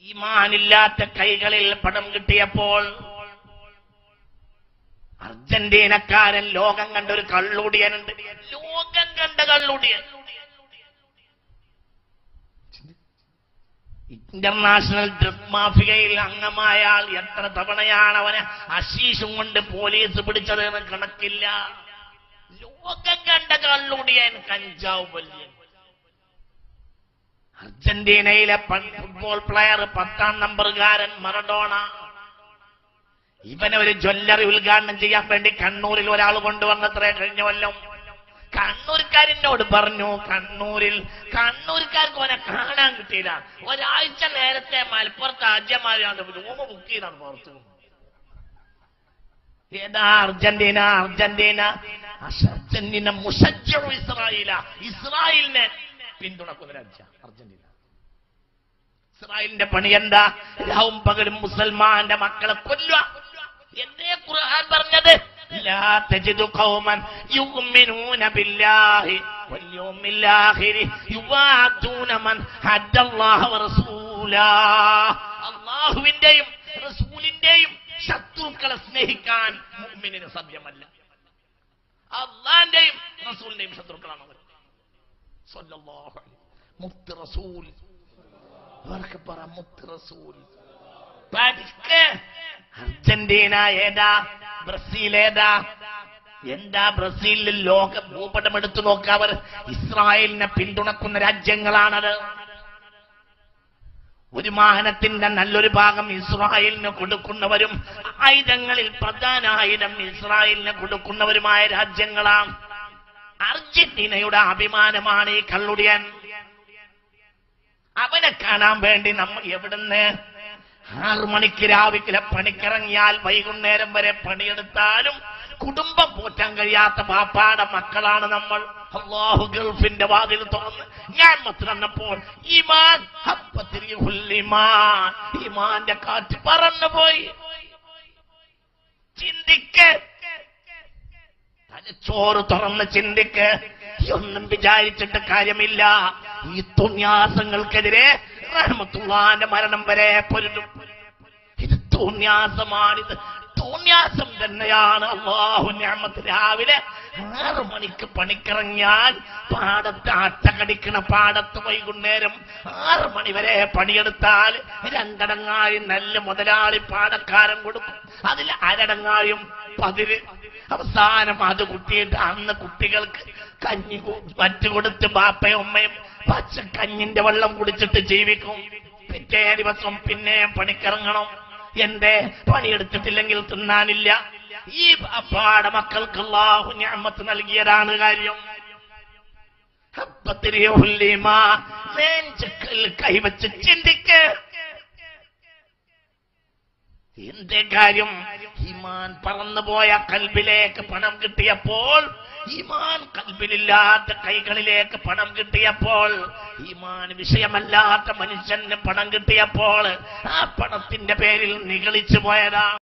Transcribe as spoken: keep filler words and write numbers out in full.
ഈമാനില്ലാത്ത കൈകളിൽ പണം കിട്ടിയപ്പോൾ അർജന്റീനക്കാരൻ ലോകം കണ്ട ഒരു കള്ളുടിയനുണ്ട്. ലോകം കണ്ട കള്ളുടിയൻ. ഇന്റർനാഷണൽ ഡ്രഗ് മാഫിയയിൽ അംഗമായ ആൾ എത്ര തവണയാണ് അവനെ അശീഷും കൊണ്ട് പോലീസ് പിടിച്ചതെന്ന് കണക്കില്ല. ലോകം കണ്ട കള്ളുടിയൻ, കഞ്ചാവ് പല്യൻ. അർജന്റീനയിലെ ഫുട്ബോൾ പ്ലെയർ, പത്താം നമ്പറുകാരൻ മറഡോണ. ഇവനെ ഒരു ജ്വല്ലറി ഉദ്ഘാടനം ചെയ്യാൻ വേണ്ടി കണ്ണൂരിൽ ഒരാൾ കൊണ്ടുവന്നത്രേ കഴിഞ്ഞ കൊല്ലം. കണ്ണൂർക്കാരനോട് പറഞ്ഞു, കണ്ണൂരിൽ കണ്ണൂർക്കാർക്ക് അവനെ കാണാൻ കിട്ടിയില്ല. ഒരാഴ്ച നേരത്തെ മലപ്പുറത്ത് ആദ്യമായാണ് റൂം ബുക്ക് ചെയ്താണ് പുറത്തു. ഏതാ അർജന്റീന? അർജന്റീന അർജന്റീന മുസജ്ജു ഇസ്രായേല, ഇസ്രായേലിനെ പിന്തുണക്കുന്ന രാജ്യ അർജന്റീന. ഇസ്രായേലിന്റെ പണി എന്താ? രാവും പകലും മുസൽമാന്റെ മക്കളെ കൊല്ലുക. എന്തേ ഖുർആൻ പറഞ്ഞത്? ലാ തജിദു ഖൗമൻ യുഅ്മിനൂന ബില്ലാഹി വൽ യൗമിൽ ആഖിരി യുവാദൂന മൻ ഹദ്ദല്ലാഹു വറസൂലാ. അല്ലാഹുവിന്റെയും റസൂലിന്റെയും ശത്രുക്കളെ സ്നേഹിക്കാൻ മുഅ്മിനിന് സാധ്യമല്ല. അല്ലാഹുവിന്റെയും റസൂലിന്റെയും ശത്രുക്കളാണ് അവർ. സല്ലല്ലാഹു അലൈഹി മുത്ത് റസൂൽ അവർക്ക് പറ മുത്ത് റസൂൽ. അർജന്റീന ഏതാ? ബ്രസീൽ ഏതാ? എന്താ ബ്രസീലിൽ ലോക ഭൂപടം എടുത്തു നോക്കുക. അവർ ഇസ്രായേലിനെ പിന്തുണക്കുന്ന രാജ്യങ്ങളാണത്. ഒരു വാഹനത്തിന്റെ നല്ലൊരു ഭാഗം ഇസ്രായേലിന് കൊടുക്കുന്നവരും ആയുധങ്ങളിൽ പ്രധാന ആയുധം ഇസ്രായേലിന് കൊടുക്കുന്നവരുമായ രാജ്യങ്ങളാണ്. അർജന്റീനയുടെ അഭിമാനമാണ് ഈ കള്ളുടിയൻ. അവനെ കാണാൻ വേണ്ടി നമ്മൾ എവിടുന്ന് ആറു മണിക്ക് രാവിലെ പണിക്കിറങ്ങിയാൽ വൈകുന്നേരം വരെ പണിയെടുത്താലും കുടുംബം പോറ്റാൻ കഴിയാത്ത പാപ്പാടെ മക്കളാണ് നമ്മൾ. അല്ലാഹു ഗൾഫിന്റെ വാതിൽ തുറന്ന് ഞാൻ വന്നപ്പോൾ ഈമാൻ ഈമാൻ ഈമാന്റെ കാറ്റ് പറന്നുപോയി. ചിന്തിക്ക്, തലച്ചോറ് തുറന്ന് ചിന്തിക്ക്. ഒന്നും വിചാരിച്ചിട്ട് കാര്യമില്ല. ഈ തുന്യാസങ്ങൾക്കെതിരെ റഹ്മത്തുള്ളാഹിന്റെ മരണം വരെ പൊരുതും. ഇത് തുന്യാസമാണിത്, തുന്യാസം തന്നെയാണ്. അല്ലാഹു നിഅമത്ത്. രാവിലെ ആറു മണിക്ക് പണിക്കിറങ്ങിയാൽ പാടത്ത് അട്ട കടിക്കണ പാടത്ത് വൈകുന്നേരം ആറു മണി വരെ പണിയെടുത്താൽ രണ്ടടങ്ങായി നെല്ല് മുതലാളി പാടക്കാരൻ കൊടുക്കും. അതിൽ അരടങ്ങായും പതിര്. അവസാനം അത് കുട്ടിയിട്ട് അന്ന് കുട്ടികൾക്ക് കഞ്ഞി മറ്റു കൊടുത്ത് ബാപ്പയും ഉമ്മയും പച്ചക്കഞ്ഞിന്റെ വെള്ളം കുടിച്ചിട്ട് ജീവിക്കും. പിറ്റേ ദിവസം പിന്നെ പണിക്കിറങ്ങണം. എന്റെ പണിയെടുത്തിട്ടില്ലെങ്കിൽ തിന്നാനില്ല. ഈ ബാപ്പാടെ മക്കൾക്ക് അല്ലാഹു നിഅമത്ത് നൽകിയതാണ് കാര്യം. കൈവച്ച് ചിന്തിക്ക്. എന്റെ കാര്യം? ഈമാൻ പറന്നുപോയ കൽബിലേക്ക് പണം കിട്ടിയപ്പോൾ, ഈമാൻ കൽബിലില്ലാത്ത കൈകളിലേക്ക് പണം കിട്ടിയപ്പോൾ, ഈമാൻ വിഷയമല്ലാത്ത മനുഷ്യന് പണം കിട്ടിയപ്പോൾ ആ പണത്തിന്റെ പേരിൽ നിഗളിച്ചു പോയതാ.